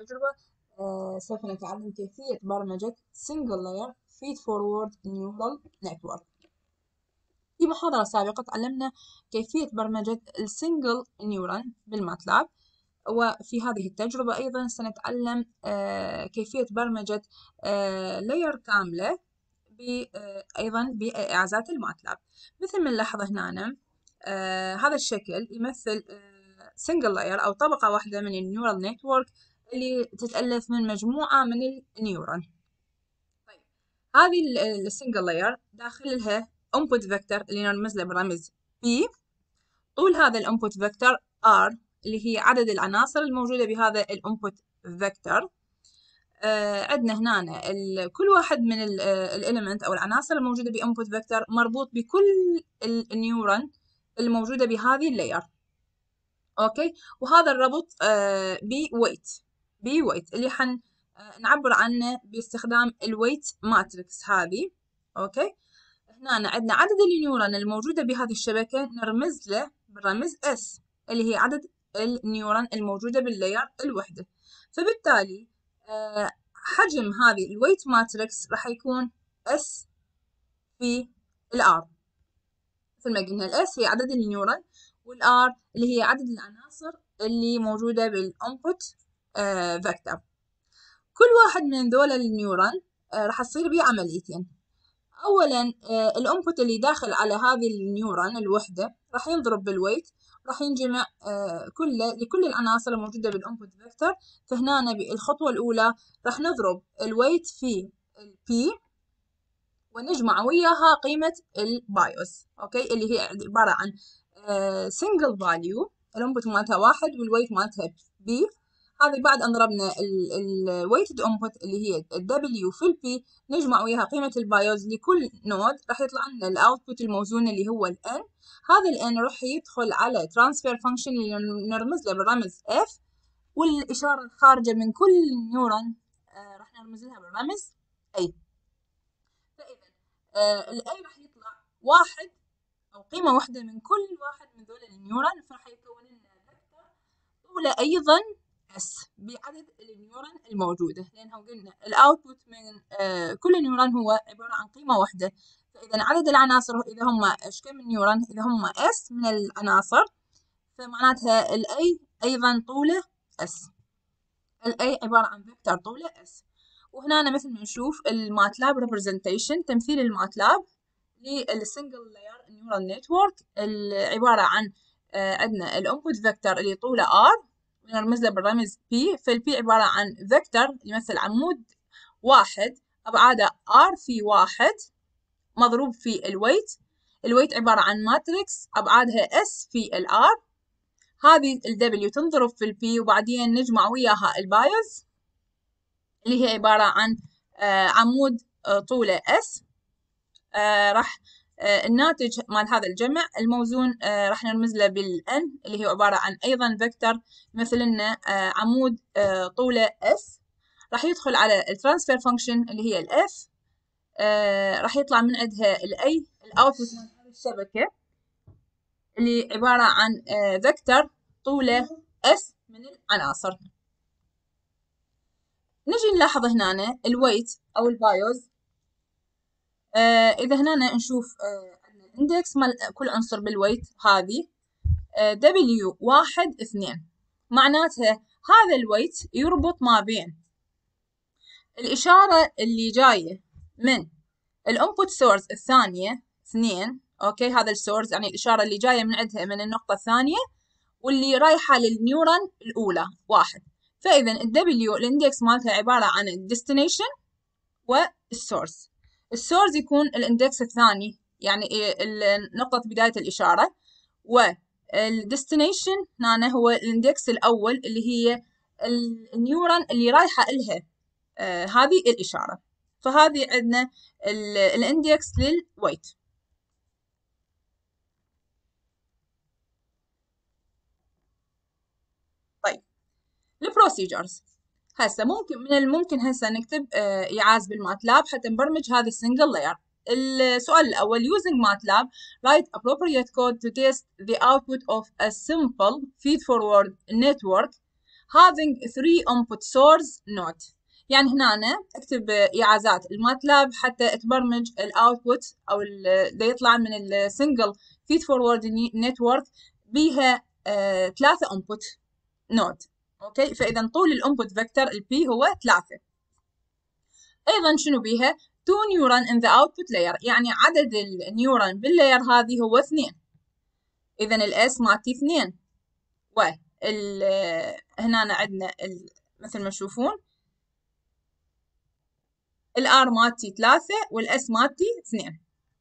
التجربة سوف نتعلم كيفية برمجة Single Layer Feed Forward Neural Network. في محاضرة سابقة تعلمنا كيفية برمجة السنجل نيورون بالماتلاب، وفي هذه التجربة أيضا سنتعلم كيفية برمجة لاير كاملة أيضا بإعازات الماتلاب. مثل ما نلاحظ هنا هذا الشكل يمثل سنجل لاير أو طبقة واحدة من النيورال نتورك اللي تتألف من مجموعة من النيورون. طيب، هذه السنجل لاير داخلها input vector اللي نرمز له بالرمز P. طول هذا الانبوت فيكتور R اللي هي عدد العناصر الموجودة بهذا الانبوت فيكتور. عندنا هنا كل واحد من الاليمنت أو العناصر الموجودة بانبوت فيكتور مربوط بكل النيورون الموجودة بهذه اللاير. أوكي، وهذا الربط بويت اللي نعبر عنه باستخدام الويت ماتريكس هذه. أوكي، هنا عندنا عدد النيورون الموجودة بهذه الشبكة نرمز له بالرمز S اللي هي عدد النيورون الموجودة باللاير الوحدة. فبالتالي حجم هذه الويت ماتريكس راح يكون S في الR. مثل ما قلنا الS هي عدد النيورون والR اللي هي عدد العناصر اللي موجودة بالانبوت فيكتور. كل واحد من دول النيورون راح تصير به عمليتين. أولاً الانبوت اللي داخل على هذه النيورون الوحدة راح ينضرب بالويت، راح ينجمع لكل العناصر الموجودة بالانبوت فيكتور. فهنا الخطوة الأولى راح نضرب الويت في البي ونجمع وياها قيمة البايوس. أوكي، اللي هي عبارة عن single value، الانبوت مالتها 1 والويت مالتها بي. هذه بعد أن ضربنا الويتد انبوت اللي هي الدبليو في البي نجمع وياها قيمة البايوز لكل نود، راح يطلع لنا الاوتبوت الموزون اللي هو الان. هذا الان راح يدخل على ترانسفير فانكشن اللي نرمز له بالرمز اف، والإشارة الخارجة من كل نيورون راح نرمز لها بالرمز اي. فإذا الاي راح يطلع 1 أو قيمة واحدة من كل واحد من ذول النيورون، فراح يكون لنا فيكتور طوله أيضا S بعدد النيورون الموجودة، لأنه قلنا الأوتبوت من كل نيورون هو عبارة عن قيمة واحدة. فإذا عدد العناصر إذا هم إيش كم نيورون، إذا هم S من العناصر، فمعناتها الأي أيضا طوله S. الأي عبارة عن فيكتور طوله S. وهنا مثل ما نشوف الماتلاب representation، تمثيل الماتلاب للسنجل لاير نيورال نتورك، عبارة عن عندنا الانبوت فيكتور اللي طوله R ونرمز له بالرمز P. فالبي عبارة عن فيكتور يمثل عمود واحد أبعاده R في 1 مضروب في الويت. الويت عبارة عن ماتريكس أبعادها S في الR. هذه الW تنضرب في البي وبعدين نجمع وياها البايوز اللي هي عبارة عن عمود طوله S. راح الناتج مال هذا الجمع الموزون راح نرمز له بالN اللي هو عبارة عن أيضا فيكتور يمثل لنا عمود طوله S. راح يدخل على الترانسفير فانكشن اللي هي الF. راح يطلع من عندها الأي الأوتبوت من هذه الشبكة اللي عبارة عن فيكتور طوله S من العناصر. نجي نلاحظ هنا الويت أو البايوز. إذا هنا نشوف الاندكس مال كل عنصر بالويت هذه W1 2، معناتها هذا الويت يربط ما بين الإشارة اللي جاية من الانبوت سورس الثانية 2. أوكي، هذا السورس يعني الإشارة اللي جاية من عندها من النقطة الثانية، واللي رايحة للنيورون الأولى 1. فإذا الW الاندكس مالتها عبارة عن الديستنيشن والسورس. السورس يكون الاندكس الثاني يعني نقطة بداية الإشارة، والديستنيشن هنا هو الاندكس الأول اللي هي النيورون اللي رايحة إلها هذه الإشارة. فهذه عندنا الاندكس للويت. طيب، البروسيجرز هسه من الممكن هسه نكتب إعاز بالماتلاب حتى نبرمج هذه السنجل لاير. السؤال الأول using MATLAB write appropriate code to test the output of a simple feed forward network. having 3 input source node. يعني هنا أنا أكتب إعازات الماتلاب حتى تبرمج الأوتبوت أو اللي يطلع من السنجل فيد فورورد نتورك بيها 3 input نود. أوكي، فإذا طول الانبوت فيكتور البي هو 3. أيضا شنو بيها 2 نيورون in the output layer، يعني عدد النيورون باللاير هذه هو 2. إذا الاس مالتي 2 هنا عندنا مثل ما تشوفون الار مالتي 3 والاس مالتي 2.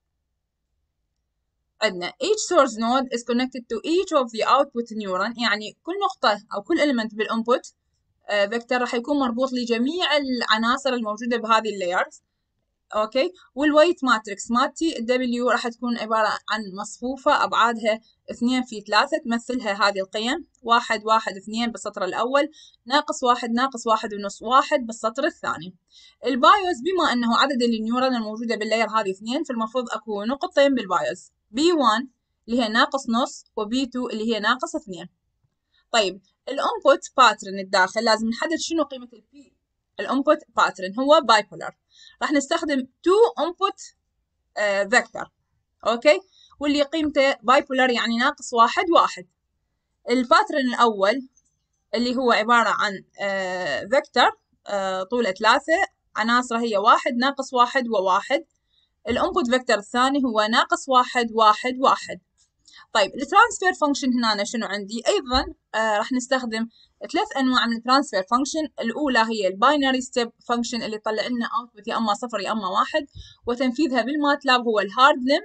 عندنا each source node is connected to each of the output neuron، يعني كل نقطة أو كل element بالinput vector راح يكون مربوط لجميع العناصر الموجودة بهذه اللايرز. أوكي، والويت ماتريكس مالتي W راح تكون عبارة عن مصفوفة أبعادها 2 في 3 تمثلها هذه القيم 1 1 2 بالسطر الأول، ناقص 1 ناقص 1 ونص 1 بالسطر الثاني. البايوس بما أنه عدد النيورون الموجودة باللاير هذه 2، فالمفروض أكو نقطتين بالبايوس، B1 اللي هي ناقص نص وB2 اللي هي ناقص 2. طيب الانبوت باترن الداخل لازم نحدد شنو قيمة البي. الانبوت باترن هو بايبولار، راح نستخدم 2 input vector. اوكي، واللي قيمته بايبولار يعني ناقص 1 1. الباترن الأول اللي هو عبارة عن فيكتور طوله 3 عناصره هي 1 ناقص 1 و1. الانبوت فيكتور الثاني هو ناقص 1 1 1. طيب الترانسفير فانكشن هنا شنو عندي؟ أيضا راح نستخدم 3 أنواع من الترانسفير فانكشن. الأولى هي الباينري ستيب فانكشن اللي تطلع لنا اوتبوت يا أما 0 يا أما 1، وتنفيذها بالماتلاب هو الهارد لم.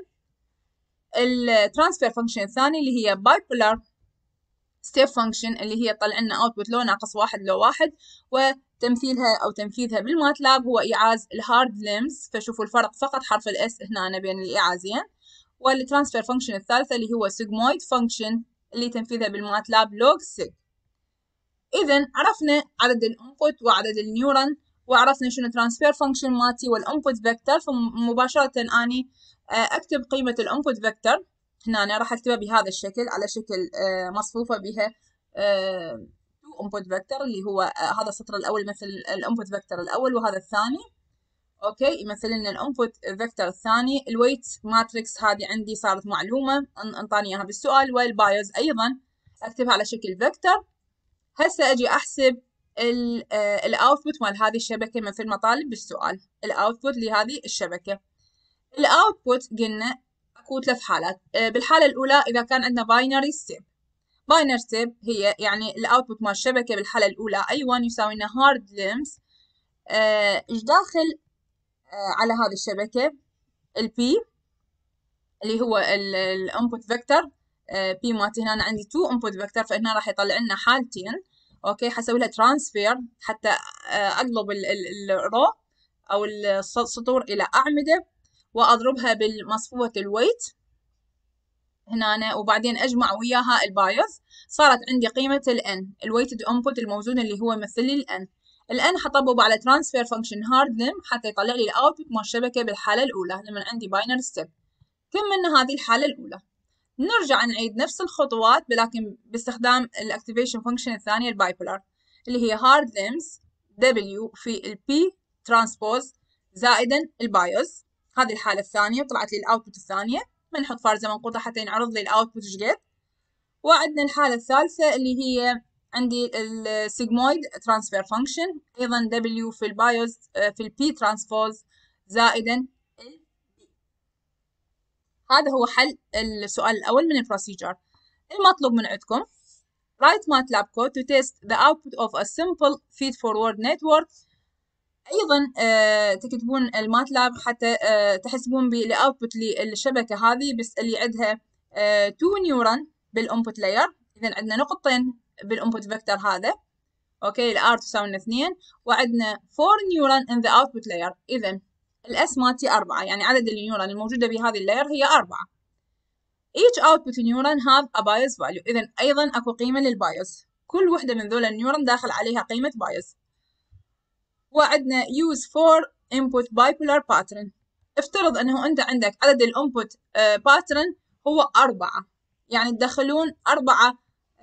الترانسفير فانكشن الثاني اللي هي بايبولار ستيب فانكشن اللي هي تطلع لنا اوتبوت لو ناقص 1 لو 1، وتمثيلها أو تنفيذها بالماتلاب هو إيعاز الهارد لمز. فشوفوا الفرق فقط حرف الاس هنا بين الإيعازين. والترانسفير فانكشن الثالثة اللي هو سيجمويد فانكشن اللي تنفيذها بالماتلاب لوج سيج. إذا عرفنا عدد الانبوت وعدد النيورون، وعرفنا شنو ترانسفير فانكشن مالتي والانبوت فيكتور. فمباشرة أني أكتب قيمة الانبوت فيكتور هنا. أنا راح أكتبها بهذا الشكل على شكل مصفوفة بها 2 انبوت فيكتور، اللي هو هذا السطر الأول يمثل الانبوت فيكتور الأول وهذا الثاني. اوكي، يمثل لنا الانبوت فيكتور الثاني. الويت ماتريكس هذه عندي صارت معلومه انطاني اياها بالسؤال، والبايوز ايضا اكتبها على شكل فيكتور. هسه اجي احسب الاوتبوت مال هذه الشبكه مثل ما طالب بالسؤال. الاوتبوت لهذه الشبكه، الاوتبوت قلنا اكو 3 حالات. بالحاله الاولى اذا كان عندنا باينري ستيب. باينري ستيب هي يعني الاوتبوت مال الشبكه بالحاله الاولى I1 يساوي لنا هارد لمز ايش داخل على هذه الشبكة البي اللي هو الانبوت فيكتور. بي مالتي هنا أنا عندي 2 انبوت فيكتور، فهنا راح يطلع لنا حالتين. اوكي، حسوي لها ترانسفير حتى اقلب الرو او السطور الى اعمدة واضربها بالمصفوفة الويت هنا، وبعدين اجمع وياها البايوس. صارت عندي قيمة الان الويتد انبوت الموزون اللي هو يمثل لي الان حطبقه على ترانسفير فانكشن هارد لم حتى يطلع لي الاوتبوت مال الشبكه بالحاله الاولى لما عندي باينري ستيب. كملنا هذه الحاله الاولى، نرجع نعيد نفس الخطوات لكن باستخدام الاكتيفيشن فانكشن الثانيه البايبولار اللي هي هارد لمز W في البي ترانسبوز زائدا البايوس. هذه الحاله الثانيه طلعت لي الاوتبوت الثانيه، بنحط فارزه منقوطه حتى ينعرض لي الاوتبوت ايش قد. وعندنا الحاله الثالثه اللي هي عندي السيجمويد ترانسفير فانكشن ايضا W في البايوس في البي ترانسبوز زائدا البي. هذا هو حل السؤال الاول من البروسيجر. المطلوب من عندكم write MATLAB code to test the output of a simple feed forward network. ايضا تكتبون الماتلاب حتى تحسبون بالاوتبوت للشبكه هذه بس اللي عندها 2 نيورون بالانبوت لاير. اذا عندنا نقطتين بالانبوت فيكتور هذا. اوكي، الار تساوي 2 وعندنا 4 نيورون in the output layer. اذا الاس مالتي 4، يعني عدد النيورون الموجوده بهذه اللاير هي 4. each output neuron have a bias value. اذا ايضا اكو قيمه للبايوس، كل وحده من ذول النيورون داخل عليها قيمه بايوس. وعندنا use for input bipolar pattern. افترض انه انت عندك عدد الانبوت pattern هو 4، يعني تدخلون 4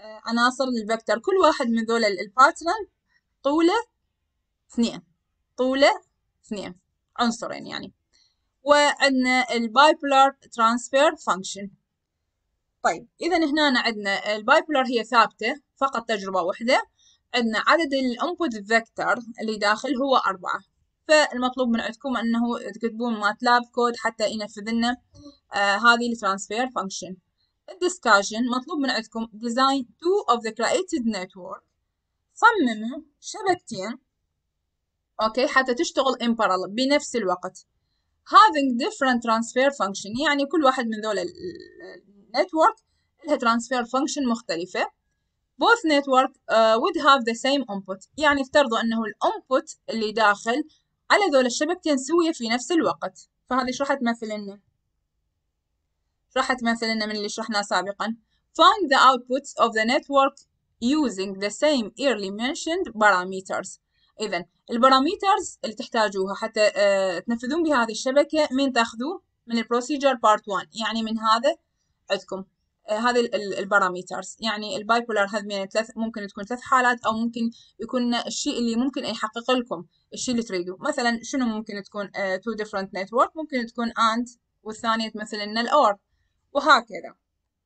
عناصر للفكتور، كل واحد من ذول الباترن طوله 2، طوله 2 عنصرين يعني. وعندنا البايبولار ترانسفير فانكشن. طيب إذا هنا عندنا البايبولار هي ثابتة فقط تجربة واحدة، عندنا عدد الانبوت فيكتور اللي داخل هو 4، فالمطلوب من عندكم أنه تكتبون ماتلاب كود حتى ينفذ لنا هذه الترانسفير فانكشن. الديسكاشن مطلوب من عندكم design 2 of the created network، صمموا شبكتين أوكي حتى تشتغل in parallel بنفس الوقت. having different transfer function، يعني كل واحد من ذول النتورك لها transfer function مختلفة. both network would have the same input، يعني افترضوا أنه الانبوت اللي داخل على ذول الشبكتين سوية في نفس الوقت. فهذه شو راح تمثل لنا؟ راح تمثل لنا من اللي شرحناه سابقا find the outputs of the network using the same early mentioned parameters. إذا البارامترز اللي تحتاجوها حتى تنفذون بهذه الشبكة من تاخذوه من البروسيجر بارت 1، يعني من هذا عندكم هذه البارامترز. يعني البايبولار هذه من ممكن تكون 3 حالات، أو ممكن يكون الشيء اللي ممكن يحقق لكم الشيء اللي تريدوه. مثلا شنو ممكن تكون 2 different network، ممكن تكون AND والثانية تمثل لنا الأور، وهكذا.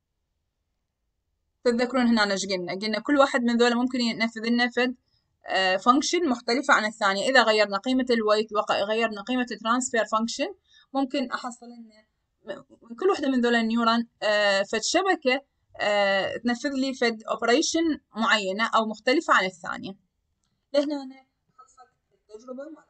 تتذكرون هنا ايش قلنا كل واحد من ذولا ممكن ينفذ لنا فد فانكشن مختلفة عن الثانية. إذا غيرنا قيمة الويت وغيرنا قيمة الترانسفير فانكشن، ممكن أحصل لنا من كل واحدة من ذولا النيورون فد شبكة تنفذ لي فد اوبريشن معينة أو مختلفة عن الثانية. لهنا أنا خلصت التجربة.